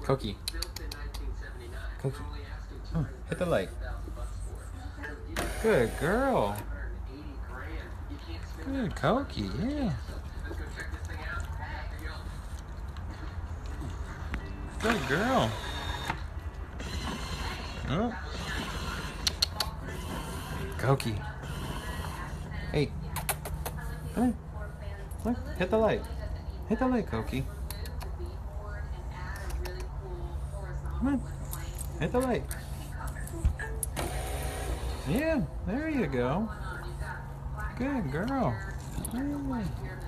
Koki. Koki. Hit the light. Good girl. Good Koki, yeah. Good girl. Oh. Koki. Hey. Come on. Look, hit the light. Hit the light, Koki. Come on. Hit the light. Yeah, there you go. Good girl. Yeah.